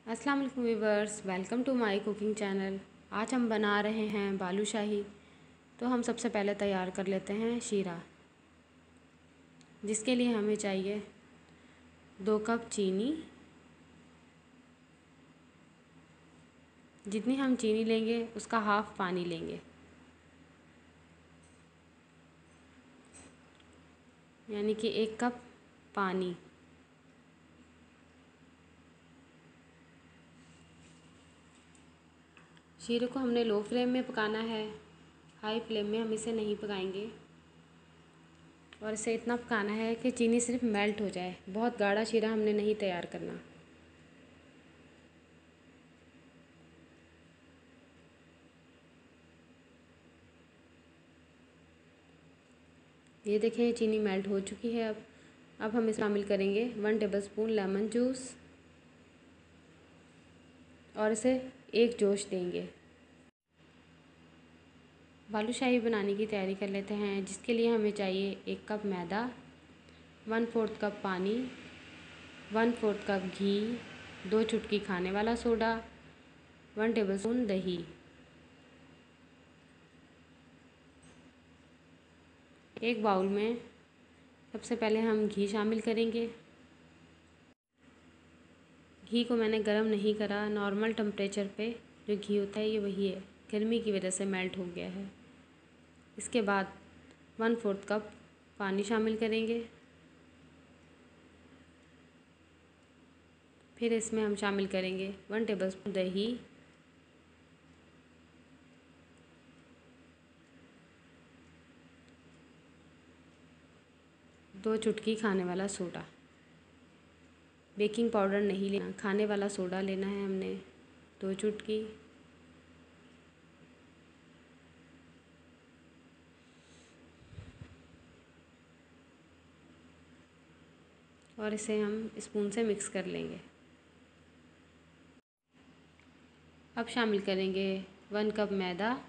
अस्सलाम वालेकुम viewers, welcome to my cooking channel. आज हम बना रहे हैं बालूशाही। तो हम सबसे पहले तैयार कर लेते हैं शीरा, जिसके लिए हमें चाहिए 2 कप चीनी। जितनी हम चीनी लेंगे उसका हाफ़ पानी लेंगे, यानी कि 1 कप पानी। शीरे को हमने लो फ्लेम में पकाना है, हाई फ्लेम में हम इसे नहीं पकाएंगे। और इसे इतना पकाना है कि चीनी सिर्फ मेल्ट हो जाए। बहुत गाढ़ा शीरा हमने नहीं तैयार करना। ये देखें, चीनी मेल्ट हो चुकी है। अब हम इसमें शामिल करेंगे 1 टेबलस्पून लेमन जूस और इसे एक जोश देंगे। बालूशाही बनाने की तैयारी कर लेते हैं, जिसके लिए हमें चाहिए 1 कप मैदा, 1/4 कप पानी, 1/4 कप घी, 2 चुटकी खाने वाला सोडा, 1 टेबलस्पून दही। एक बाउल में सबसे पहले हम घी शामिल करेंगे। घी को मैंने गरम नहीं करा, नॉर्मल टेम्परेचर पे जो घी होता है ये वही है, गर्मी की वजह से मेल्ट हो गया है। इसके बाद 1/4 कप पानी शामिल करेंगे। फिर इसमें हम शामिल करेंगे 1 टेबलस्पून दही, 2 चुटकी खाने वाला सोडा। बेकिंग पाउडर नहीं लेना, खाने वाला सोडा लेना है हमने, 2 चुटकी। और इसे हम स्पून से मिक्स कर लेंगे। अब शामिल करेंगे 1 कप मैदा,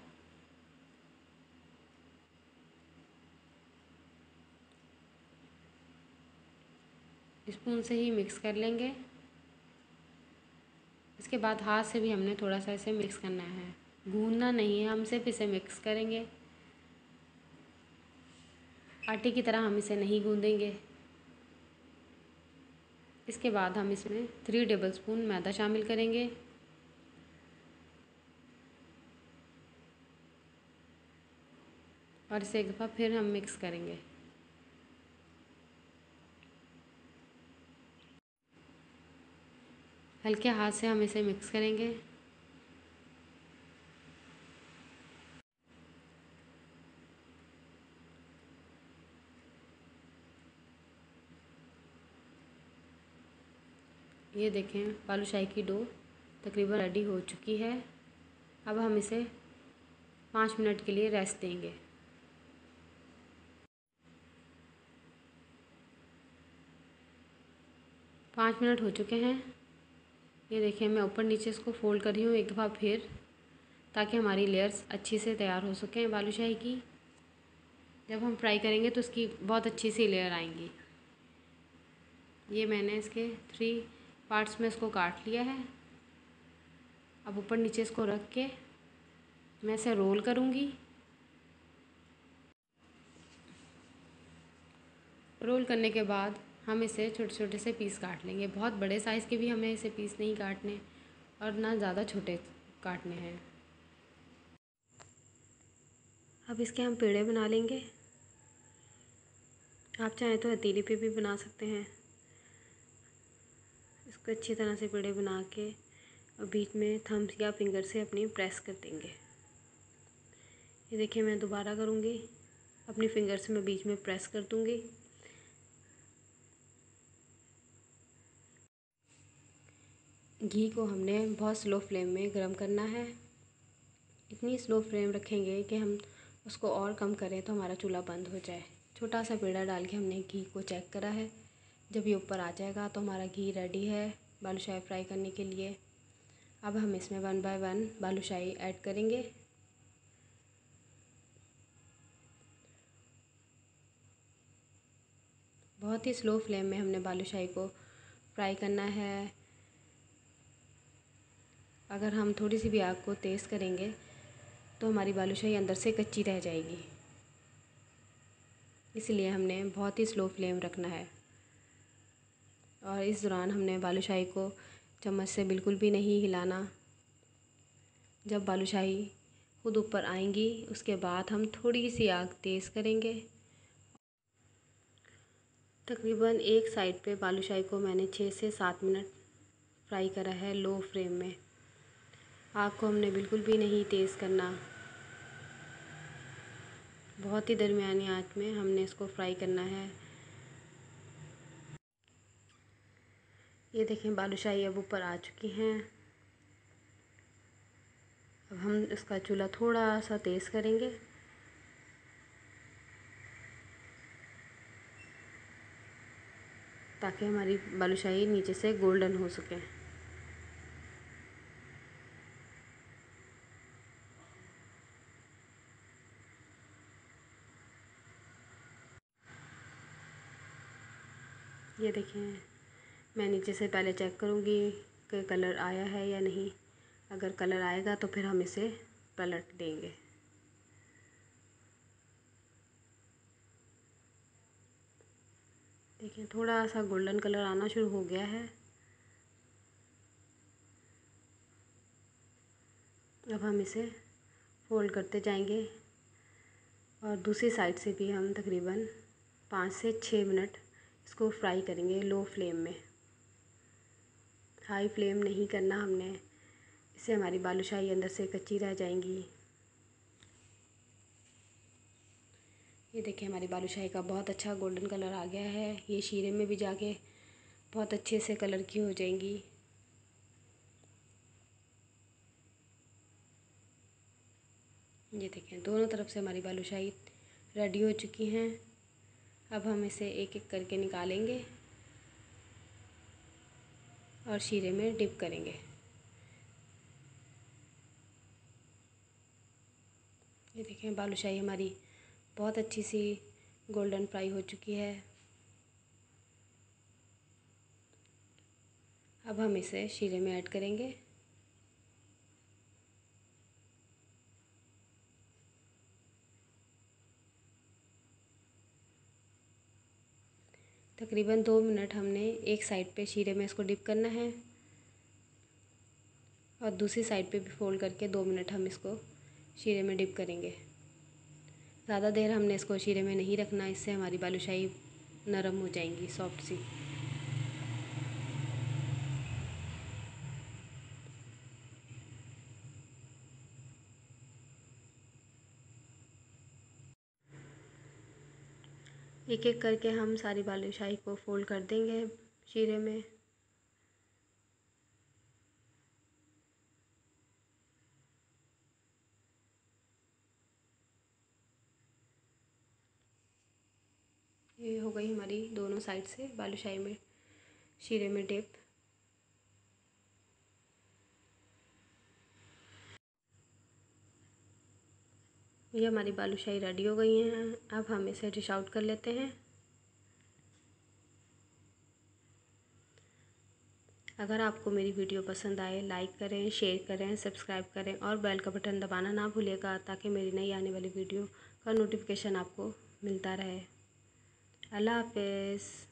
स्पून से ही मिक्स कर लेंगे। इसके बाद हाथ से भी हमने थोड़ा सा इसे मिक्स करना है, गूंदना नहीं है, हम सिर्फ इसे मिक्स करेंगे। आटे की तरह हम इसे नहीं गूंदेंगे। इसके बाद हम इसमें 3 टेबलस्पून मैदा शामिल करेंगे। और इसे एक दफ़ा फिर हम मिक्स करेंगे। हल्के हाथ से हम इसे मिक्स करेंगे। ये देखें, बालूशाही की डो तकरीबन रेडी हो चुकी है। अब हम इसे 5 मिनट के लिए रेस्ट देंगे। 5 मिनट हो चुके हैं। ये देखिए, मैं ऊपर नीचे इसको फोल्ड कर रही हूँ एक दफ़ा फिर, ताकि हमारी लेयर्स अच्छी से तैयार हो सकें बालूशाही की। जब हम फ्राई करेंगे तो इसकी बहुत अच्छी सी लेयर आएंगी। ये मैंने इसके 3 पार्ट्स में इसको काट लिया है। अब ऊपर नीचे इसको रख के मैं इसे रोल करूँगी। रोल करने के बाद हम इसे छोटे छोटे से पीस काट लेंगे। बहुत बड़े साइज़ के भी हमें इसे पीस नहीं काटने और ना ज़्यादा छोटे काटने हैं। अब इसके हम पेड़े बना लेंगे। आप चाहें तो हथेली पे भी बना सकते हैं। इसको अच्छी तरह से पेड़े बना के और बीच में थम्स या फिंगर से अपनी प्रेस कर देंगे। ये देखिए, मैं दोबारा करूँगी, अपनी फिंगर से मैं बीच में प्रेस कर दूँगी। घी को हमने बहुत स्लो फ्लेम में गरम करना है। इतनी स्लो फ्लेम रखेंगे कि हम उसको और कम करें तो हमारा चूल्हा बंद हो जाए। छोटा सा पेड़ा डाल के हमने घी को चेक करा है। जब ये ऊपर आ जाएगा तो हमारा घी रेडी है बालूशाही फ्राई करने के लिए। अब हम इसमें 1 बाय 1 बालूशाही ऐड करेंगे। बहुत ही स्लो फ्लेम में हमने बालूशाही को फ्राई करना है। अगर हम थोड़ी सी भी आग को तेज़ करेंगे तो हमारी बालूशाही अंदर से कच्ची रह जाएगी, इसलिए हमने बहुत ही स्लो फ्लेम रखना है। और इस दौरान हमने बालूशाही को चम्मच से बिल्कुल भी नहीं हिलाना। जब बालूशाही खुद ऊपर आएंगी उसके बाद हम थोड़ी सी आग तेज़ करेंगे। तकरीबन एक साइड पे बालूशाही को मैंने 6 से 7 मिनट फ्राई करा है लो फ्लेम में। आग को हमने बिल्कुल भी नहीं तेज़ करना, बहुत ही दरमियानी आंच में हमने इसको फ्राई करना है। ये देखें बालूशाही अब ऊपर आ चुकी हैं। अब हम इसका चूल्हा थोड़ा सा तेज़ करेंगे ताकि हमारी बालूशाही नीचे से गोल्डन हो सके। ये देखें, मैं नीचे से पहले चेक करूँगी कि कलर आया है या नहीं। अगर कलर आएगा तो फिर हम इसे पलट देंगे। देखिए थोड़ा सा गोल्डन कलर आना शुरू हो गया है। अब हम इसे फोल्ड करते जाएंगे और दूसरी साइड से भी हम तकरीबन 5 से 6 मिनट इसको फ्राई करेंगे लो फ्लेम में। हाई फ्लेम नहीं करना हमने, इससे हमारी बालूशाही अंदर से कच्ची रह जाएंगी। ये देखिए हमारी बालूशाही का बहुत अच्छा गोल्डन कलर आ गया है। ये शीरे में भी जाके बहुत अच्छे से कलर की हो जाएंगी। ये देखें दोनों तरफ से हमारी बालूशाही रेडी हो चुकी हैं। अब हम इसे एक एक करके निकालेंगे और शीरे में डिप करेंगे। ये देखें बालूशाही हमारी बहुत अच्छी सी गोल्डन फ्राई हो चुकी है। अब हम इसे शीरे में ऐड करेंगे। तकरीबन 2 मिनट हमने एक साइड पे शीरे में इसको डिप करना है और दूसरी साइड पे भी फोल्ड करके 2 मिनट हम इसको शीरे में डिप करेंगे। ज़्यादा देर हमने इसको शीरे में नहीं रखना, इससे हमारी बालूशाही नरम हो जाएंगी, सॉफ्ट सी। एक एक करके हम सारी बालूशाही को फोल्ड कर देंगे शीरे में। ये हो गई हमारी दोनों साइड से बालूशाही में शीरे में डिप। ये हमारी बालूशाही रेडी हो गई हैं। अब हम इसे डिश आउट कर लेते हैं। अगर आपको मेरी वीडियो पसंद आए लाइक करें, शेयर करें, सब्सक्राइब करें और बेल का बटन दबाना ना भूलिएगा ताकि मेरी नई आने वाली वीडियो का नोटिफिकेशन आपको मिलता रहे। अल्लाह हाफ़िज़।